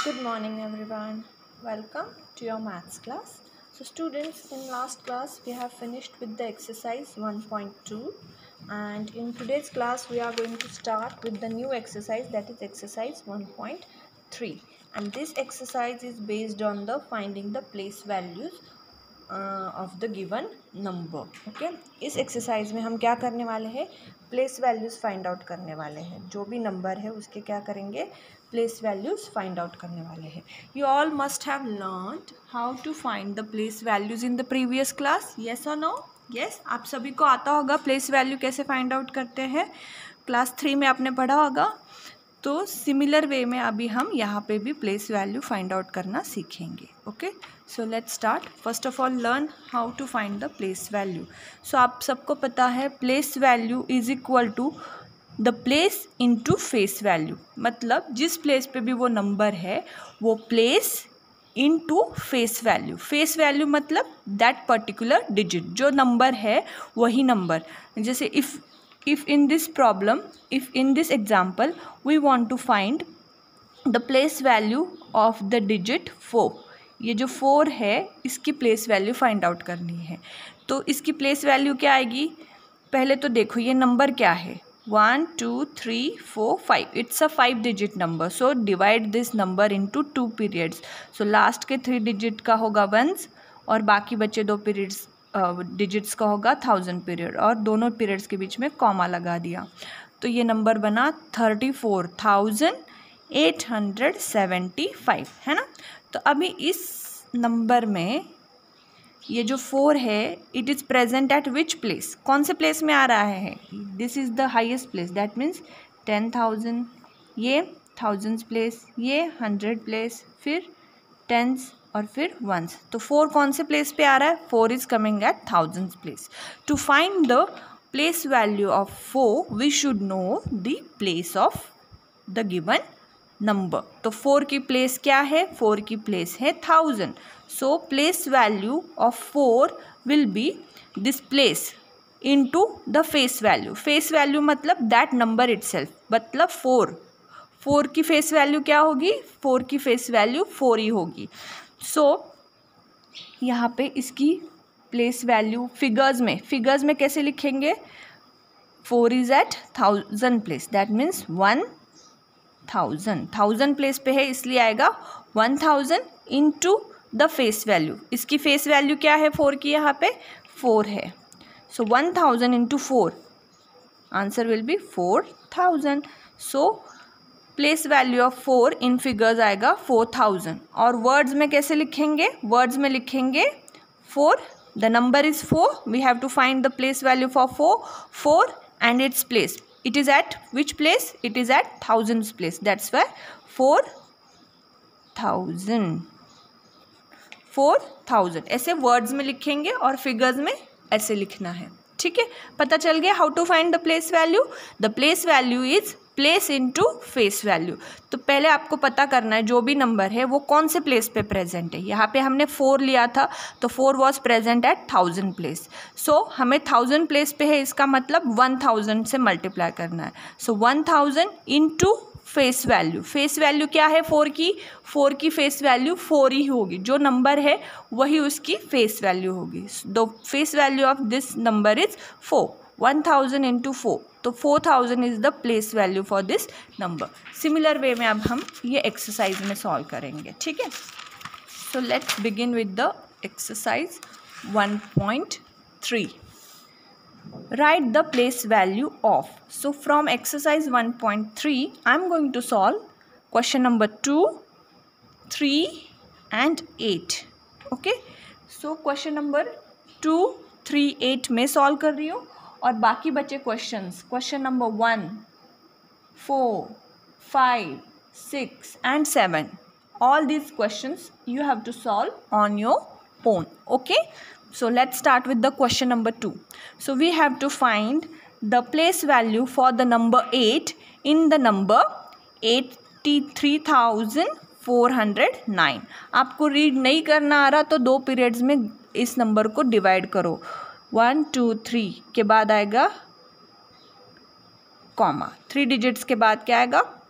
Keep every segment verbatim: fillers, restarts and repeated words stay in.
Good morning everyone. Welcome to your maths class. So students, in last class we have finished with the exercise one point two, and in today's class we are going to start with the new exercise, that is exercise one point three, and this exercise is based on the finding the place values of the given number. Okay, इस exercise में हम क्या करने वाले हैं, place values find out करने वाले हैं. जो भी नंबर है उसके क्या करेंगे, प्लेस वैल्यूज़ फाइंड आउट करने वाले हैं. You all must have learned how to find the place values in the previous class. Yes और नो? यस, आप सभी को आता होगा प्लेस वैल्यू कैसे फाइंड आउट करते हैं. क्लास थ्री में आपने पढ़ा होगा. तो सिमिलर वे में अभी हम यहाँ पे भी प्लेस वैल्यू फाइंड आउट करना सीखेंगे. Okay, so let's start. First of all learn how to find the place value. So आप सबको पता है place value is equal to the place into face value. मतलब जिस प्लेस पे भी वो नंबर है वो place into face value. Face value मतलब दैट पर्टिकुलर डिजिट, जो नंबर है वही नंबर. जैसे if if in this problem, if in this example we want to find the place value of the digit four, ये जो four है इसकी place value find out करनी है. तो इसकी प्लेस वैल्यू क्या आएगी, पहले तो देखो ये नंबर क्या है, one two three four five. It's a five digit number. So divide this number into two periods. So last के थ्री डिजिट का होगा वंस और बाकी बचे दो पीरियड्स डिजिट्स uh, का होगा थाउजेंड पीरियड, और दोनों पीरियड्स के बीच में कॉमा लगा दिया. तो ये नंबर बना thirty four thousand eight hundred seventy five, है ना. तो अभी इस नंबर में ये जो फोर है it is present at which place, कौन से प्लेस में आ रहा है. This is the highest place, that means ten thousand, ये थाउजेंड्स प्लेस, ये हंड्रेड प्लेस, फिर टेंस और फिर वंस. तो फोर कौन से प्लेस पे आ रहा है, four is coming at thousands place. To find the place value of four we should know the place of the given number. तो फोर की प्लेस क्या है, फोर की प्लेस है thousand. So place value of four will be this place into the face value. Face value मतलब that number itself, मतलब four. Four की face value क्या होगी, फोर की फेस वैल्यू फोर ही होगी. सो so, यहाँ पे इसकी प्लेस वैल्यू फिगर्स में फिगर्स में कैसे लिखेंगे, four is at thousand place, that means one thousand. Thousand place पे है इसलिए आएगा one thousand into the face value. इसकी फेस वैल्यू क्या है, फोर की यहाँ पे फोर है. So one thousand into four, answer will be four thousand. So place value of four in figures आएगा फोर थाउजेंड. और वर्ड्स में कैसे लिखेंगे, वर्ड्स में लिखेंगे four, the number is four, we have to find the place value for four, four and it's place, it is at which place, it is at thousands place, that's why four thousand, four thousand. ऐसे words में लिखेंगे और figures में ऐसे लिखना है. ठीक है, पता चल गया how to find the place value. The place value is place into face value. तो पहले आपको पता करना है जो भी नंबर है वो कौन से प्लेस पे प्रेजेंट है. यहाँ पे हमने फोर लिया था तो four was present at thousand place. So हमें थाउजेंड प्लेस पे है, इसका मतलब वन थाउजेंड से मल्टीप्लाई करना है. So one thousand into face value. Face value क्या है फोर की, फोर की फेस वैल्यू फोर ही होगी, जो नंबर है वही उसकी फेस वैल्यू होगी. The face value of this number is four. One thousand into four, तो four thousand is the place value for this number. Similar way में अब हम ये एक्सरसाइज में सॉल्व करेंगे. ठीक है, so let's begin with the exercise one point three. Write the place value of. So from exercise one point three, I am going to solve question number two, three and eight. Okay. So question number two, three, eight में solve कर रही हूँ और बाकी बचे questions, question number one, four, five, six and seven. All these questions you have to solve on your own. Okay. So let's start with the question number two. So we have to find the place value for the number eight in the number eighty-three thousand four hundred nine. आपको read नहीं करना आ रहा तो दो periods में इस number को divide करो. वन टू थ्री के बाद आएगा कॉमा, थ्री डिजिट्स के बाद क्या आएगा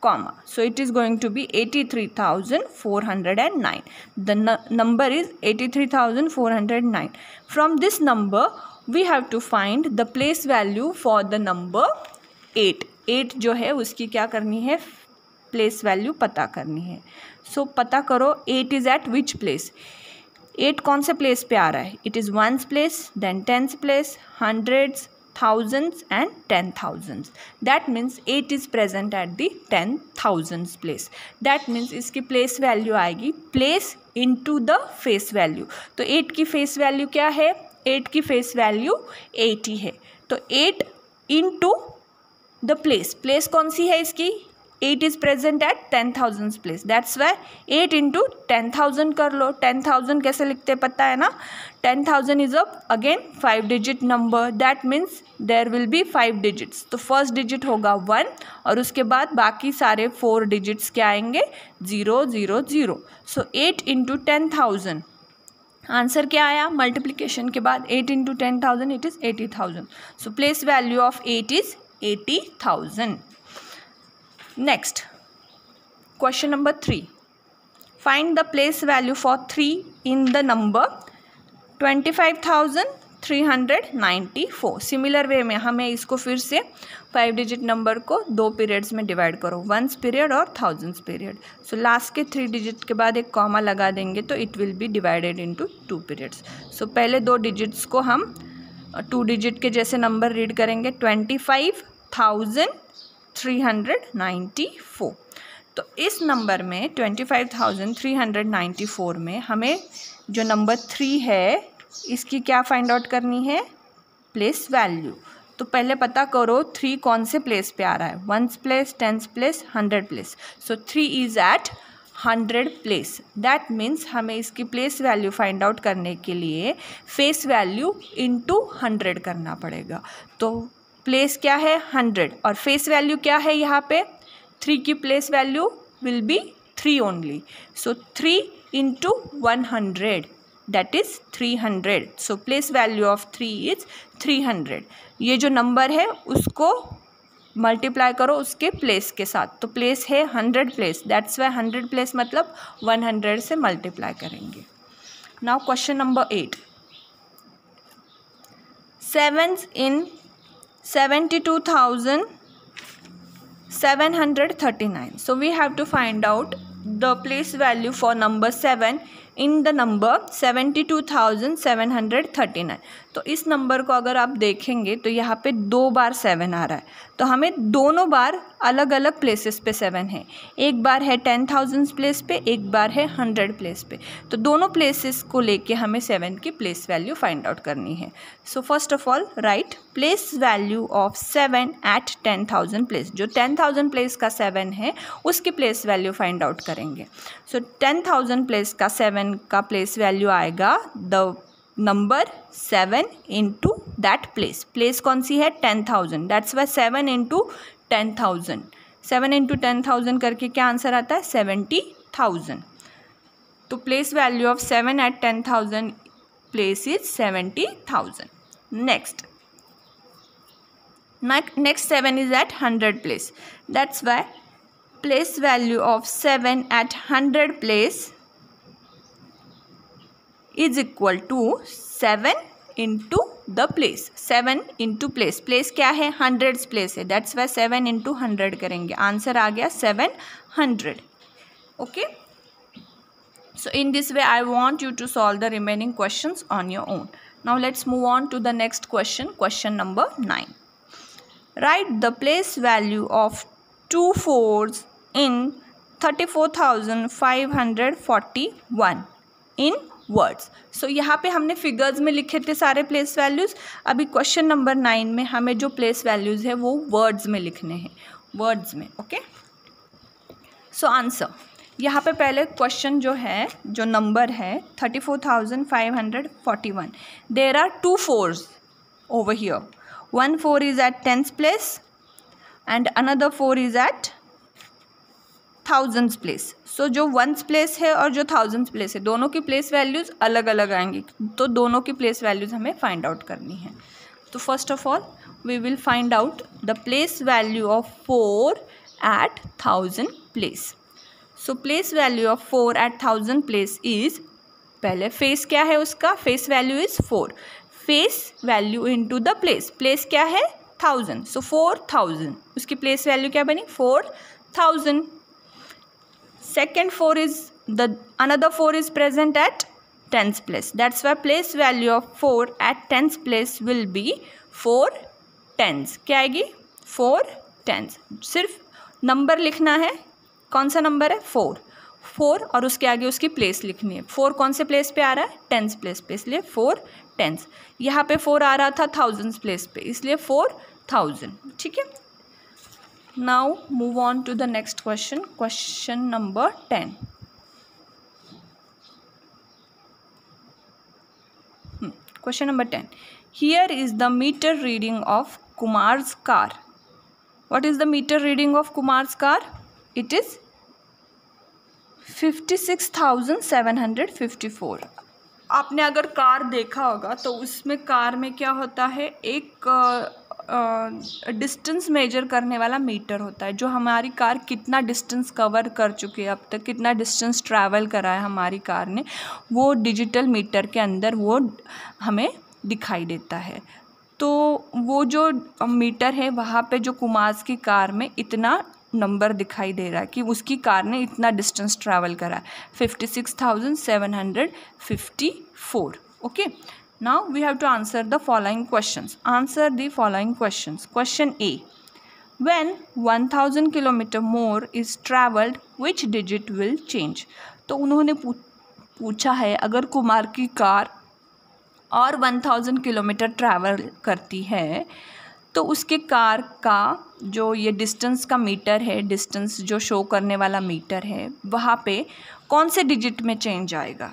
comma. So it is going to be eighty-three thousand four hundred nine. The number is eighty-three thousand four hundred nine. From this number we have to find the place value for the number eight. eight जो है उसकी क्या करनी है, place value पता करनी है. सो so, पता करो eight is at which place. eight कौन से प्लेस पे आ रहा है? It is ones place, then tens place, hundreds, thousands and ten thousands. That means eight is present at the ten thousands place. That means इसकी place value आएगी place into the face value. तो eight की face value क्या है? eight की face value eighty है. तो eight into the place. place कौन सी है इसकी? eight is present at ten thousands place. That's why eight into ten thousand कर लो. ten thousand कैसे लिखते पता है ना? ten thousand is a again five digit number. That means there will be five digits. तो first digit होगा one और उसके बाद बाकी सारे four digits क्या आएंगे? zero zero zero. So eight into ten thousand. Answer क्या आया? मल्टीप्लिकेशन के बाद eight into ten thousand it is eighty thousand. So place value of eight is eighty thousand. Next, question number three. Find the place value for three in the number twenty-five thousand three hundred ninety-four. Similar way में हमें इसको फिर से five digit number को दो periods में divide करो, ones period और थाउजेंड्स पीरियड. सो लास्ट के थ्री डिजिट के बाद एक कॉमा लगा देंगे तो it will be divided into two periods. So पहले दो डिजिट्स को हम टू डिजिट के जैसे नंबर रीड करेंगे, twenty five thousand three hundred ninety four. तो इस नंबर में twenty five thousand three hundred ninety four में हमें जो नंबर थ्री है इसकी क्या फाइंड आउट करनी है? Place value. तो पहले पता करो थ्री कौन से प्लेस पे आ रहा है, ones place, tens place, hundred place. So three is at hundred place. That means हमें इसकी प्लेस वैल्यू फाइंड आउट करने के लिए फेस वैल्यू इंटू हंड्रेड करना पड़ेगा. तो प्लेस क्या है? हंड्रेड और फेस वैल्यू क्या है? यहाँ पे थ्री की place value will be three only. So three into one hundred that is three hundred. So place value of three is three hundred. ये जो नंबर है उसको मल्टीप्लाई करो उसके प्लेस के साथ. तो प्लेस है hundred place, that's why hundred place मतलब वन हंड्रेड से मल्टीप्लाई करेंगे. Now question number eight. Sevens in seventy-two thousand seven hundred thirty-nine. So we have to find out the place value for number seven in the number seventy-two thousand seven hundred thirty-nine. तो इस number को अगर आप देखेंगे तो यहाँ पे दो बार सेवन आ रहा है. तो हमें दोनों बार अलग अलग प्लेसेस पे सेवन है. एक बार है टेन थाउजेंड प्लेस पे, एक बार है हंड्रेड प्लेस पे. तो दोनों प्लेसेस को लेके हमें सेवन की प्लेस वैल्यू फाइंड आउट करनी है. So first of all write place value of seven at ten thousand place. जो टेन थाउजेंड प्लेस का सेवन है उसकी प्लेस वैल्यू फाइंड आउट करेंगे. सो टेन थाउजेंड प्लेस का सेवन का प्लेस वैल्यू आएगा the number seven into that place. Place कौन सी है? Ten thousand. That's why seven into ten thousand. Seven into ten thousand करके क्या आंसर आता है? Seventy thousand. तो place value of seven at ten thousand place is seventy thousand. Next next seven is at hundred place. That's why place value of seven at hundred place is equal to seven into the place. Seven into place. place क्या है? Hundreds place है. That's why seven into hundred करेंगे. Answer आ गया seven hundred. Okay. So in this way I want you to solve the remaining questions on your own. Now let's move on to the next question. Question number nine. Write the place value of two fours in thirty-four thousand five hundred forty-one in words. So यहाँ पे हमने figures में लिखे थे सारे place values. अभी question number nine में हमें जो प्लेस वैल्यूज़ है वो वर्ड्स में लिखने हैं, वर्ड्स में. ओके. सो आंसर यहाँ पे पहले क्वेश्चन जो है, जो नंबर है thirty four thousand five hundred forty one. There are two fours over here. One four is at tens place and another four is at thousands place. So जो ones place है और जो thousands place है दोनों की place values अलग अलग आएंगी. तो दोनों की प्लेस वैल्यूज़ हमें फाइंड आउट करनी है. तो first of all we will find out the place value of four at thousand place. So place value of four at thousand place is, पहले फेस क्या है उसका, face value is four, face value into the place, place क्या है thousand, so four thousand, उसकी place value क्या बनी four thousand. Second four is the another four is present at tenth place, that's why place value of four at tenth place will be four tens. क्या आएगी four tens. सिर्फ number लिखना है, कौन सा number है फोर, फोर और उसके आगे उसकी प्लेस लिखनी है. फोर कौन से प्लेस पे आ रहा है टेंस प्लेस पे, इसलिए फोर टेंस. यहाँ पे फोर आ रहा था थाउजेंड्स प्लेस पे, इसलिए फोर थाउजेंड. ठीक है. Now move on to the next question, question number ten. Question number ten. Here is the meter reading of Kumar's car. What is the meter reading of Kumar's car? It is fifty six thousand seven hundred fifty four. आपने अगर car देखा होगा तो उसमें car में क्या होता है, एक डिस्टेंस मेजर करने वाला मीटर होता है, जो हमारी कार कितना डिस्टेंस कवर कर चुकी है अब तक, कितना डिस्टेंस ट्रैवल करा है हमारी कार ने, वो डिजिटल मीटर के अंदर वो हमें दिखाई देता है. तो वो जो मीटर है वहाँ पे जो कुमार्स की कार में इतना नंबर दिखाई दे रहा है कि उसकी कार ने इतना डिस्टेंस ट्रैवल करा है, fifty six thousand seven hundred fifty four. Okay. Now we have to answer the following questions. Answer the following questions. Question A. When one thousand kilometre more is travelled which digit will change. तो उन्होंने पूछा है अगर कुमार की car और one thousand kilometre travel करती है तो उसके कार का जो ये डिस्टेंस का मीटर है, डिस्टेंस जो शो करने वाला मीटर है, वहाँ पे कौन से डिजिट में चेंज आएगा.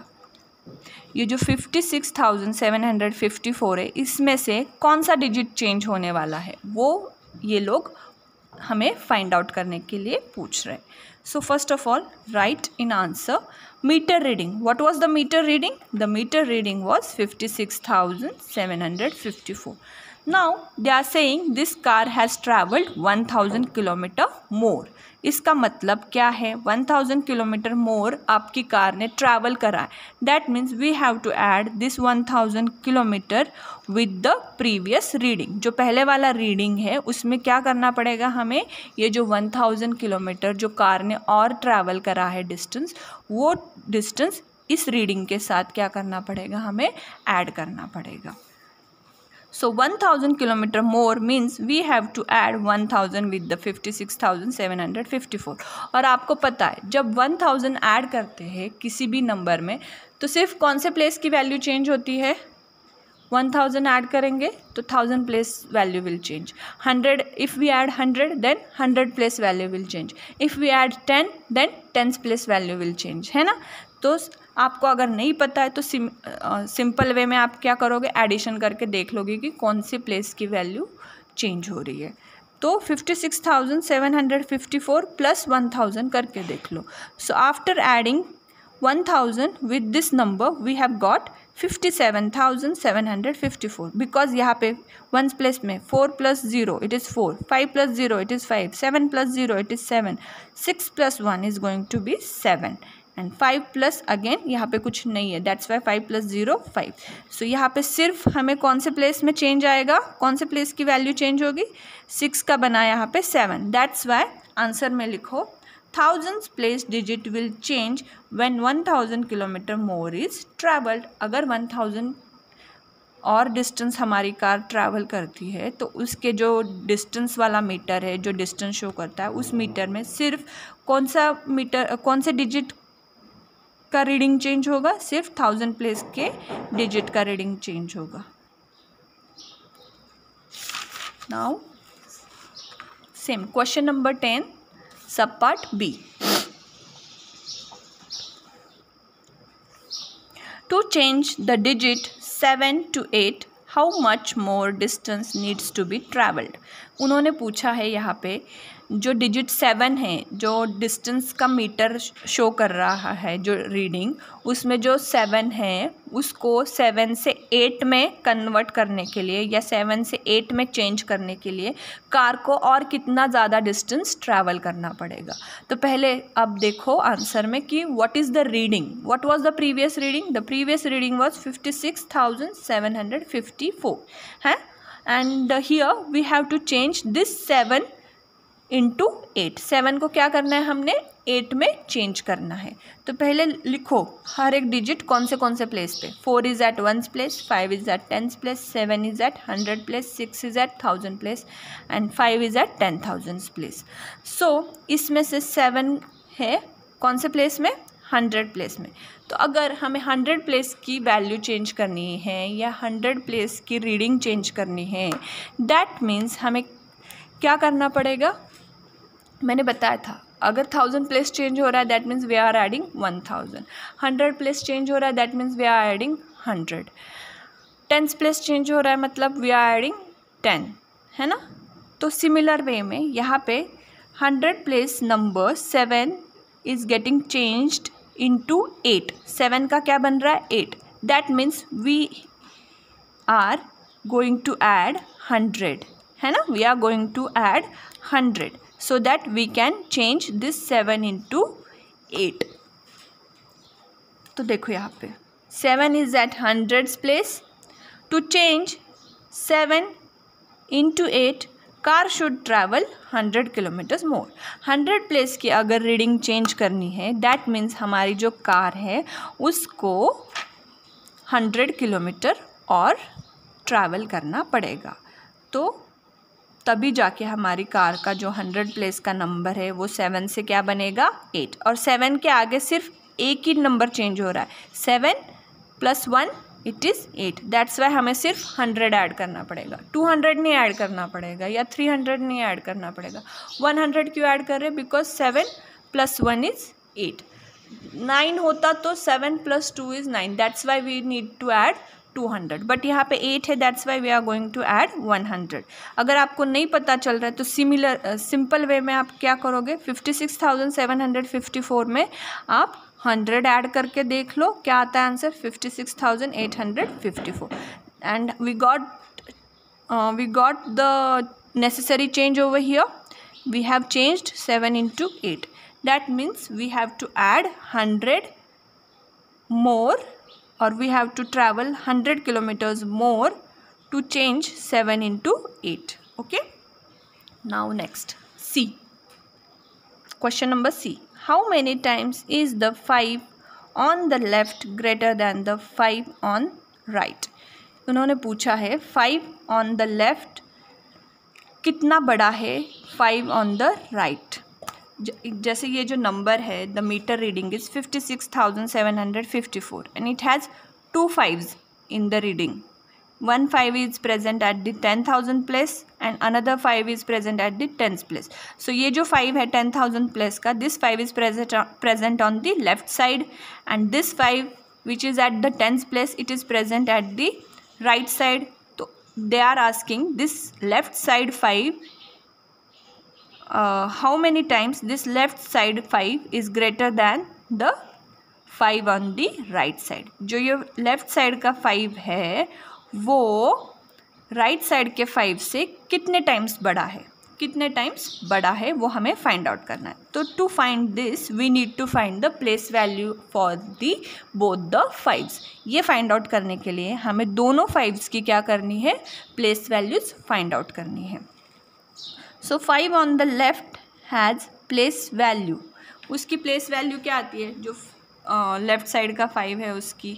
ये जो fifty six thousand seven hundred fifty four है, इसमें से कौन सा डिजिट चेंज होने वाला है, वो ये लोग हमें फाइंड आउट करने के लिए पूछ रहे हैं. So first of all write in answer meter reading. What was the meter reading? The meter reading was fifty-six thousand seven hundred fifty-four. Now they are saying this car has traveled one thousand kilometer more. इसका मतलब क्या है, one thousand kilometre मोर आपकी car ने travel करा है. That means we have to add this one thousand kilometre with the previous reading. जो पहले वाला रीडिंग है उसमें क्या करना पड़ेगा हमें, ये जो one thousand किलोमीटर जो कार ने और ट्रैवल करा है डिस्टेंस, वो डिस्टेंस इस रीडिंग के साथ क्या करना पड़ेगा, हमें ऐड करना पड़ेगा. So one thousand kilometer more means we have to add one thousand with the fifty-six thousand seven hundred fifty-four. और आपको पता है जब one thousand ऐड करते हैं किसी भी नंबर में तो सिर्फ कौन से प्लेस की वैल्यू चेंज होती है, one thousand ऐड करेंगे तो thousand place value will change. Hundred if we add hundred then hundred place value will change. If we add ten then tens place value will change, है ना. तो आपको अगर नहीं पता है तो सिम सिंपल वे में आप क्या करोगे, एडिशन करके देख लोगे कि कौन सी प्लेस की वैल्यू चेंज हो रही है. तो fifty six thousand seven hundred fifty four plus one thousand करके देख लो. So after adding one thousand with this number we have got fifty-seven thousand seven hundred fifty-four. because यहाँ पे ones place में four plus zero it is four, five plus zero it is five, seven plus zero it is seven, six plus one is going to be seven and five plus again यहाँ पे कुछ नहीं है, that's why five plus zero five. so यहाँ पे सिर्फ हमें कौन से प्लेस में चेंज आएगा, कौन से प्लेस की वैल्यू चेंज होगी, सिक्स का बना यहाँ पे सेवन. that's why आंसर में लिखो thousands place digit will change when one thousand kilometre more is traveled. अगर one thousand और डिस्टेंस हमारी कार ट्रैवल करती है तो उसके जो डिस्टेंस वाला मीटर है, जो डिस्टेंस शो करता है, उस मीटर में सिर्फ कौन सा मीटर कौन से डिजिट का रीडिंग चेंज होगा, सिर्फ थाउजेंड प्लेस के डिजिट का रीडिंग चेंज होगा. Now same question number ten sub part B. To change the digit seven to eight, how much more distance needs to be traveled? उन्होंने पूछा है यहाँ पे जो डिजिट सेवन है, जो डिस्टेंस का मीटर शो कर रहा है जो रीडिंग, उसमें जो सेवन है उसको सेवन से एट में कन्वर्ट करने के लिए या सेवन से एट में चेंज करने के लिए कार को और कितना ज़्यादा डिस्टेंस ट्रैवल करना पड़ेगा। तो पहले अब देखो आंसर में कि what is the reading, what was the previous reading, the previous reading was fifty six thousand seven hundred fifty four है, and here we have to change this seven into eight. Seven को क्या करना है, हमने eight में change करना है। तो पहले लिखो हर एक डिजिट कौन से कौन से प्लेस पे। Four is at ones place, five is at tens place, seven is at hundred place, six is at thousand place and five is at ten thousand place. So इसमें से सेवन है कौन से प्लेस में, hundred place में। तो अगर हमें हंड्रेड प्लेस की वैल्यू चेंज करनी है या हंड्रेड प्लेस की रीडिंग चेंज करनी है, दैट मीन्स हमें क्या करना पड़ेगा, मैंने बताया था अगर थाउजेंड प्लेस चेंज हो रहा है that means we are adding one thousand, hundred place change हो रहा है that means we are adding hundred, tens place change हो रहा है मतलब वी आर एडिंग टेन, है ना। तो सिमिलर वे में यहाँ पे hundred place number seven is getting changed into eight. Seven का क्या बन रहा है, eight, that means we are going to add hundred, है ना, we are going to add hundred so that we can change this seven into eight। तो देखो यहाँ पे seven is at hundreds place, to change seven into eight car should travel hundred kilometers more। Hundred place की अगर reading change करनी है that means हमारी जो कार है उसको हंड्रेड किलोमीटर और ट्रैवल करना पड़ेगा। तो तभी जाके हमारी कार का जो हंड्रेड प्लेस का नंबर है वो सेवन से क्या बनेगा, एट, और सेवन के आगे सिर्फ एक ही नंबर चेंज हो रहा है, seven plus one it is eight, that's why हमें सिर्फ हंड्रेड ऐड करना पड़ेगा, टू हंड्रेड नहीं ऐड करना पड़ेगा या थ्री हंड्रेड नहीं ऐड करना पड़ेगा। वन हंड्रेड क्यों ऐड कर रहे हैं, because seven plus one is eight, nine होता तो seven plus two is nine, that's why we need to add two hundred, but यहाँ पे एट है that's why we are going to add one hundred. अगर आपको नहीं पता चल रहा है तो सिमिलर सिंपल वे में आप क्या करोगे, fifty six thousand seven hundred fifty four में आप हंड्रेड ऐड करके देख लो क्या आता है answer, fifty six thousand eight hundred fifty four, and we got we got the necessary change over here, we have changed seven into eight, that means we have to add hundred more or we have to travel one hundred kilometers more to change seven into eight. Okay, now next C, question number C, how many times is the five on the left greater than the five on right। उन्होंने पूछा है five on the left कितना बड़ा है five on the right। जैसे ये जो number है the meter reading is fifty six thousand seven hundred fifty four and it has two fives in the reading, one five is present at the ten thousand place and another five is present at the tenth place. So ये जो five है ten thousand place का, this five is present present on the left side and this five which is at the tenth place it is present at the right side. तो they are asking this left side five Uh, how many times this left side five is greater than the five on the right side। जो ये left side का five है वो right side के five से कितने times बड़ा है, कितने times बड़ा है वो हमें find out करना है। तो to find this we need to find the place value for the both the fives। ये find out करने के लिए हमें दोनों fives की क्या करनी है, place values find out करनी है। So five on the left has place value, उसकी प्लेस वैल्यू क्या आती है, जो लेफ्ट uh, साइड का फाइव है उसकी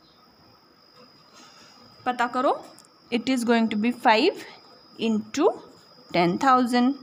पता करो, it is going to be five into ten thousand,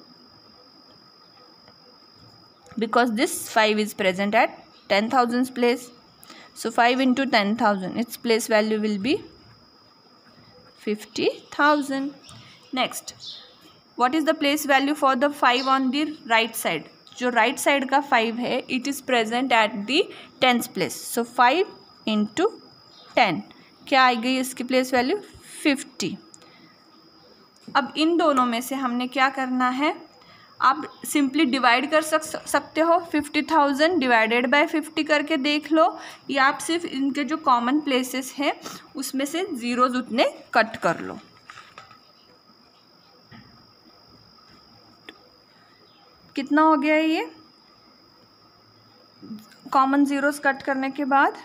because this five is present at ten thousand place. So five into ten thousand its place value will be fifty thousand. Next, what is the place value for the five on the right side, जो right side का five है it is present at the tenth place। so five into ten क्या आई गई इसकी place value, fifty. अब इन दोनों में से हमने क्या करना है, आप सिंपली डिवाइड कर सक सकते हो, fifty thousand divided by fifty करके देख लो, या आप सिर्फ इनके जो कॉमन प्लेसेस हैं उसमें से ज़ीरोज उतने कट कर लो। कितना हो गया ये कॉमन ज़ीरोज कट करने के बाद?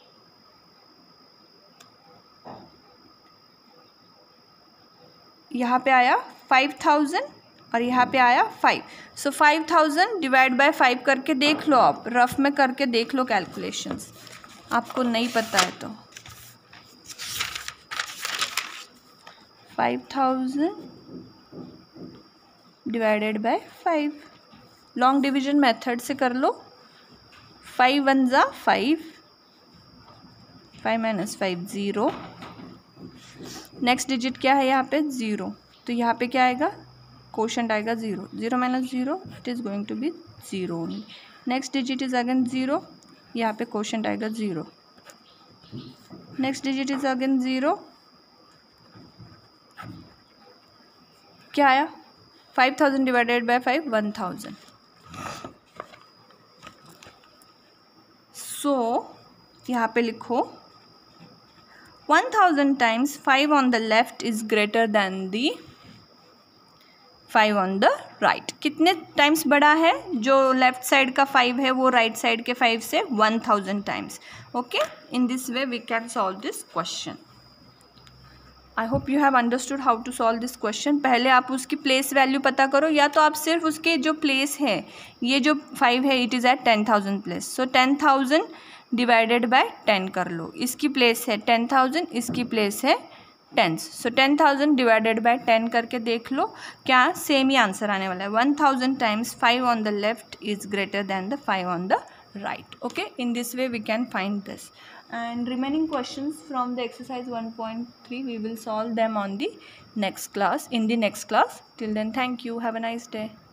यहाँ पे आया फाइव थाउजेंड और यहाँ पे आया five. So five thousand divide by five करके देख लो, आप रफ में करके देख लो कैलकुलेशंस, आपको नहीं पता है तो। Five thousand divided by five, long division method से कर लो। फाइव वन ज़ा five, five minus five zero, next digit क्या है यहाँ पे? ज़ीरो, तो यहाँ पे क्या आएगा? कोशेंट आएगा zero, zero minus zero it is going to be zero only. Next digit is again zero, यहाँ पे कोशेंट आएगा zero. Next digit is again zero, क्या आया? Five thousand divided by five, one thousand. So यहाँ पे लिखो one thousand times five on the left is greater than the five on the right. कितने times बड़ा है? जो लेफ्ट साइड का फाइव है वो राइट साइड के फाइव से one thousand times. Okay, in this way we can solve this question. I hope you have understood how to solve this question. पहले आप उसकी प्लेस वैल्यू पता करो, या तो आप सिर्फ उसके जो प्लेस है, ये जो फाइव है it is at ten thousand place, so ten thousand divided by ten कर लो। इसकी प्लेस है टेन थाउजेंड, इसकी प्लेस है tens, so ten thousand divided by ten करके देख लो, क्या सेम ही आंसर आने वाला है। One thousand times five on the left is greater than the five on the right. Okay, in this way we can find this, and remaining questions from the exercise one point three we will solve them on the next class, in the next class. Till then, thank you, have a nice day.